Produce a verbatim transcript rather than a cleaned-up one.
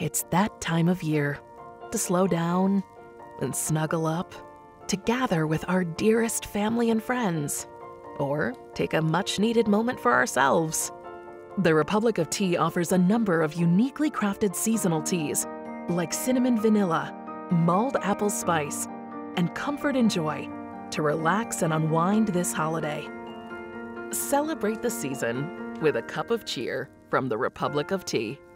It's that time of year to slow down and snuggle up, to gather with our dearest family and friends, or take a much-needed moment for ourselves. The Republic of Tea offers a number of uniquely crafted seasonal teas, like cinnamon vanilla, mulled apple spice, and comfort and joy, to relax and unwind this holiday. Celebrate the season with a cup of cheer from the Republic of Tea.